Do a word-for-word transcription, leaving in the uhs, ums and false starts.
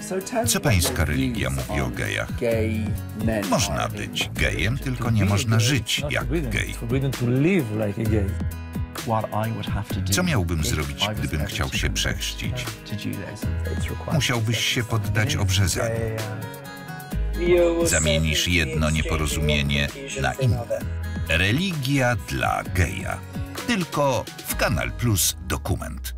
Co pańska religia mówi o gejach? Można być gejem, tylko nie można żyć jak gej. Co miałbym zrobić, gdybym chciał się przechrzcić? Musiałbyś się poddać obrzezaniu. Zamienisz jedno nieporozumienie na inne. Religia dla geja. Tylko w Kanal Plus Dokument.